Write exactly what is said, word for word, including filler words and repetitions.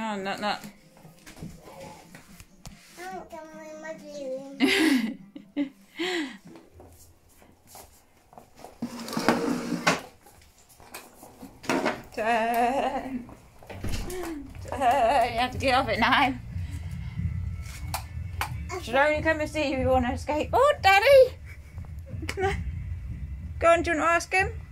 No, not that. Turn. Turn. You have to get off it now. Should only come and see you on a skateboard, Daddy. Go on, do you want to ask him?